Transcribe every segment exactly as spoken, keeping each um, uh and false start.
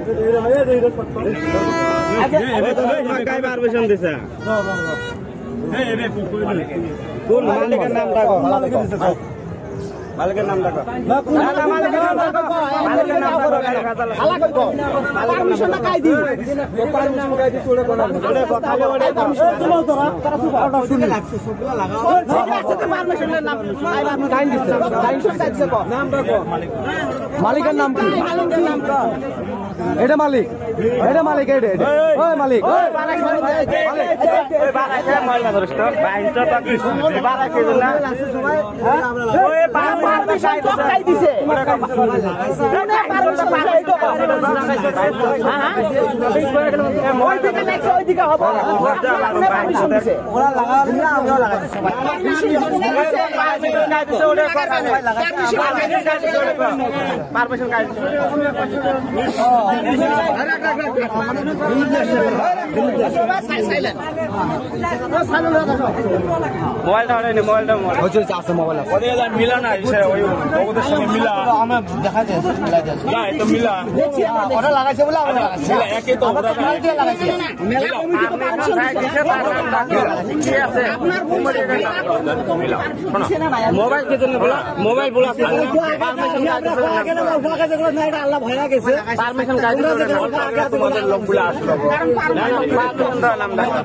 permission দিছে কোন মালিকের নাম ডাকো মালিকের নাম ডাকো মালিকের নাম ডাকো মালিকের নাম ডাকো হালা কইবো পারমিশন না কাই দি পারমিশন কাই দি চলে কোন ওরে কথা বলে পারমিশন চলো তোরা তারা সব অর্ডার শুনে লাগছে সবগুলা লাগাও আছে পারমিশনের নাম আপনি কাই দিছে পারমিশন কাই দিছে কো নাম ডাকো মালিকের নাম কি মালিকের নাম কো এটা মালিক এটা মালিক এটা ওই মালিক ওই বারাক মালিক ওই বারাক ময়লা ধরছ তো বাইনটা বাকি বারাক কে না ওই পারমিশন কাই দিছে ওরে পারমিশন পাই তো হ্যাঁ হ্যাঁ ওই দিকে নেক্সট ওই দিকে হবে পারমিশন দিছে ওরা লাগা দিলা আমিও লাগাই দিছি পারমিশন কাই দিছে ওরে পারমিশন কাই দিছে মোবাইলটা হয়নি মোবাইলটা আছে মোবাইল মিলা না ওই ওদের সঙ্গে মিলা আমরা দেখা যায় মিলা যায় না এটা মিলা ওরা লাগাইছে বলে আমরা লাগাইছি মিলা একই তো ওরা লাগাইছে মেলা কমিটি তো পারমিশন দিছে কি আছে আপনার মিলা মোবাইল কে জন্য বলা মোবাইল বলা পারমিশন কাজ করে না এটা আল্লাহ ভয়া গেছে পারমিশন কাজ করে তোমাদের লোকগুলো আসলো কারণ পারমিশন দাও নাম দাও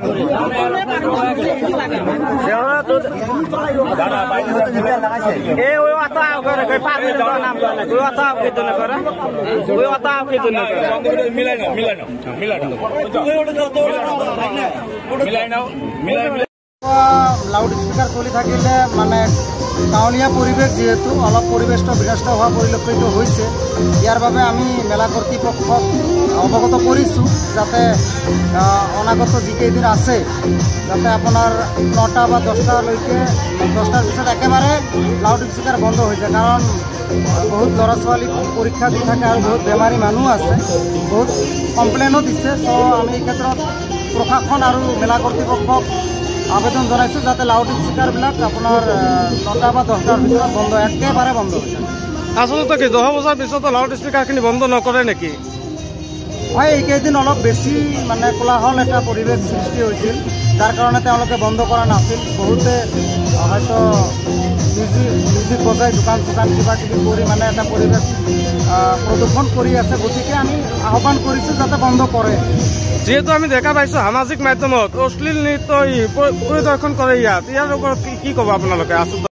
দেওয়া তো দাদা বাইরে লাগাইছে এ ওই আতা করে কই পারমিশন দাও নাম দাও না ওই আতা কে জন্য করে ওই আতা কে জন্য করে মিলাই না মিলাই না মিলাই না মিলাই নাও মিলাই লাউড স্পিকার চলি থাকিলে মানে গাঁৱলীয়া পৰিৱেশ যেহেতু অলপ পৰিৱেশটো বিনষ্ট হোৱা পৰিলক্ষিত হৈছে ইয়াৰ বাবে আমি মেলা কৰ্তৃপক্ষক অৱগত কৰিছোঁ যাতে অনাগত যিকেইদিন আছে যাতে আপোনাৰ নটা বা দহটালৈকে দহটাৰ পিছত একেবাৰে লাউড স্পিকাৰ বন্ধ হৈ যায় কাৰণ বহুত ল'ৰা ছোৱালী পৰীক্ষা দি থাকে আৰু বহুত বেমাৰী মানুহ আছে বহুত কমপ্লেইনো দিছে চ' আমি এই ক্ষেত্ৰত প্ৰশাসন আৰু মেলা কৰ্তৃপক্ষক আবেদন জানাইছো যাতে লাউড স্পিকাৰবিলাক আপোনাৰ নটা বা দহটাৰ ভিতৰত বন্ধ একেবাৰে বন্ধ হৈ যায় আচলতে কি দহ বজাৰ পিছতো লাউড স্পিকাৰখিনি বন্ধ নকৰে নেকি হয় এইকেইদিন অলপ বেছি মানে কোলাহল এটা পৰিৱেশ সৃষ্টি হৈছিল যাৰ কাৰণে তেওঁলোকে বন্ধ কৰা নাছিল বহুতে হয়তো মিউজিক মিউজিক বজাই দোকান চোকান কিবা কিবি কৰি মানে এটা পৰিৱেশ প্ৰদূষণ কৰি আছে গতিকে আমি আহ্বান কৰিছোঁ যাতে বন্ধ কৰে যেহেতু আমি দেখা পাইছো সামাজিক মাধ্যমত অশ্লীল নৃত্য পৰিদৰ্শন কৰে ইয়াত ইয়াৰ ওপৰত কি ক'ব আপোনালোকে আচলতে